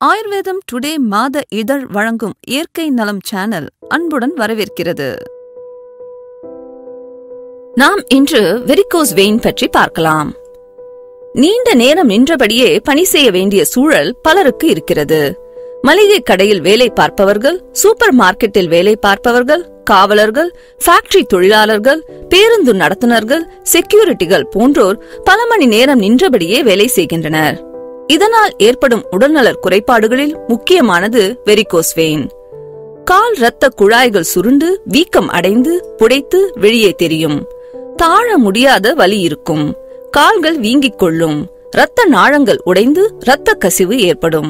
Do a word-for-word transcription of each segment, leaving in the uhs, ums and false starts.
ஆயுர்வேதம் டுடே மாத இதழ் வழங்கும் இயற்கை நலம் சேனல் அன்புடன் வரவேற்கிறது. நாம் இன்று வெரிகோஸ் வெயின் பற்றி பார்க்கலாம். நீண்ட நேரம் நின்றபடியே பணி செய்ய வேண்டிய சூழல் பலருக்கு இருக்கிறது. மளிகை கடையில் வேலை பார்ப்பவர்கள், சூப்பர் மார்க்கெட்டில் வேலை பார்ப்பவர்கள், காவலர்கள், ஃபேக்டரி தொழிலாளர்கள், பேருந்து நடத்துனர்கள், செக்யூரிட்டிகள் போன்றோர் பல மணி நேரம் நின்றபடியே வேலை செய்கின்றனர். இதனால் ஏற்படும் உடல்நலக் குறைபாடுகளில் முக்கியமானது வெரிகோஸ் வெயின். கால் இரத்த குழாய்கள் சுருண்டு வீக்கம் அடைந்து புடைத்து வெளியே தெரியும். தாழ முடியாத வலி இருக்கும். கால்கள் வீங்கிக் கொள்ளும். இரத்த நாளங்கள் உடைந்து இரத்த கசிவு ஏற்படும்.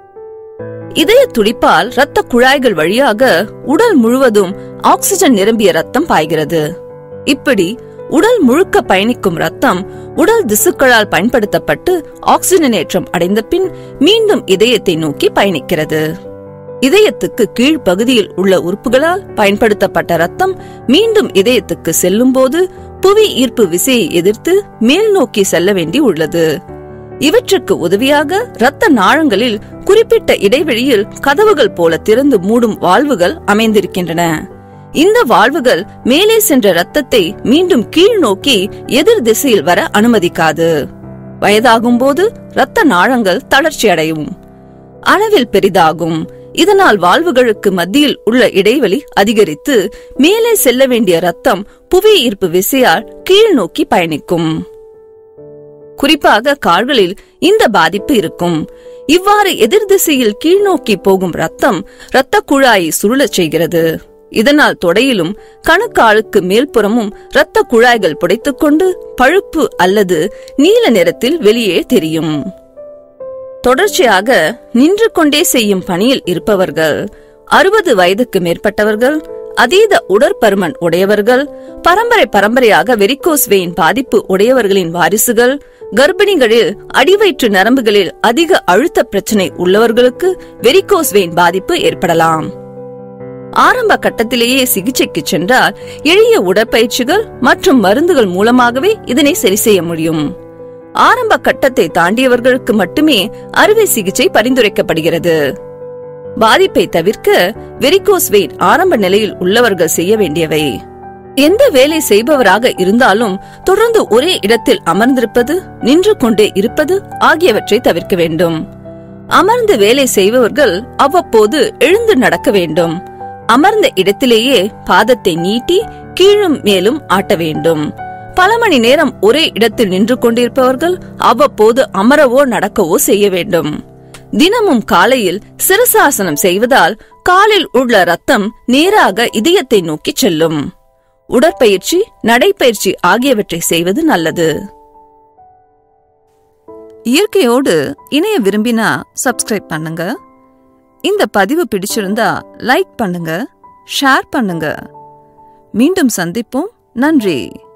இதய துடிப்பால் இரத்த குழாய்கள் வழியாக உடல் முழுவதும் ஆக்சிஜன் நிரம்பிய ரத்தம் பாய்கிறது. இப்படி உடல் முழுக்க பயணிக்கும் ரத்தம் உடல் திசுக்களால் பயன்படுத்தப்பட்டு ஆக்சிஜனேற்றம் அடைந்த பின் மீண்டும் இதயத்தை நோக்கி பயணிக்கிறது. இதயத்துக்கு கீழ் பகுதியில் உள்ள உறுப்புகளால் பயன்படுத்தப்பட்ட ரத்தம் மீண்டும் இதயத்துக்கு செல்லும் போது புவி ஈர்ப்பு விசையை எதிர்த்து மேல் நோக்கி செல்ல வேண்டி உள்ளது. இவற்றுக்கு உதவியாக இரத்த நாளங்களில் குறிப்பிட்ட இடைவெளியில் கதவுகள் போல திறந்து மூடும் வால்வுகள் அமைந்திருக்கின்றன. இந்த வால்வுகள் மேலே சென்ற இரத்தத்தை மீண்டும் கீழ் நோக்கி எதிர் திசையில் வர அனுமதிக்காது. வயதாகும் போது இரத்த நாளங்கள் தளர்ச்சி அடையும், அளவில் பெரிதாகும். இதனால் வால்வுகளுக்கு மத்தியில் உள்ள இடைவெளி அதிகரித்து மேலே செல்ல வேண்டிய இரத்தம் புவி ஈர்ப்பு விசையால் கீழ் நோக்கி பயணிக்கும். குறிப்பாக கால்களில் இந்த பாதிப்பு இருக்கும். இவ்வாறு எதிர் திசையில் கீழ் நோக்கி போகும் ரத்தம் இரத்த குழாயை சுருளச் செய்கிறது. இதனால் தொடையிலும் கணுக்காலுக்கு மேல்புறமும் இரத்த குழாய்கள் புடைத்துக் கொண்டு பழுப்பு அல்லது நீல நிறத்தில் வெளியே தெரியும். தொடர்ச்சியாக நின்று கொண்டே செய்யும் பணியில் இருப்பவர்கள், அறுபது வயதுக்கு மேற்பட்டவர்கள், அதீத உடற்பருமன் உடையவர்கள், பரம்பரை பரம்பரையாக வெரிகோஸ் வெயின் பாதிப்பு உடையவர்களின் வாரிசுகள், கர்ப்பிணிகளில் அடிவயிற்று நரம்புகளில் அதிக அழுத்த பிரச்சனை உள்ளவர்களுக்கு வெரிகோஸ் வெயின் பாதிப்பு ஏற்படலாம். ஆரம்ப கட்டத்திலேயே சிகிச்சைக்கு சென்றால் எளிய உடற்பயிற்சிகள் மற்றும் மருந்துகள் மூலமாகவே இதனை சரி செய்ய முடியும். ஆரம்ப கட்டத்தை தாண்டியவர்களுக்கு மட்டுமே அறுவை சிகிச்சை பரிந்துரைக்கப்படுகிறது. பாதிப்பை தவிர்க்க வெரிகோஸ் வெயின் ஆரம்ப நிலையில் உள்ளவர்கள் செய்ய வேண்டியவை: எந்த வேலை செய்பவராக இருந்தாலும் தொடர்ந்து ஒரே இடத்தில் அமர்ந்திருப்பது, நின்று கொண்டே இருப்பது ஆகியவற்றை தவிர்க்க வேண்டும். அமர்ந்து வேலை செய்பவர்கள் அவ்வப்போது எழுந்து நடக்க வேண்டும். அமர்ந்த இடத்திலேயே பாதத்தை நீட்டி கீழும் மேலும் ஆட்ட வேண்டும். பல மணி நேரம் ஒரே இடத்தில் நின்று கொண்டிருப்பவர்கள் அவ்வப்போது அமரவோ நடக்கவோ செய்ய வேண்டும். தினமும் காலையில் சிரசாசனம் செய்வதால் காலில் உள்ள ரத்தம் நேராக இதயத்தை நோக்கி செல்லும். உடற்பயிற்சி, நடைப்பயிற்சி ஆகியவற்றை செய்வது நல்லது. இயற்கையோடு இணைய விரும்பினா சப்ஸ்கிரைப் பண்ணுங்க. இந்த பதிவு பிடிச்சிருந்தா லைக் பண்ணுங்க, ஷேர் பண்ணுங்க. மீண்டும் சந்திப்போம். நன்றி.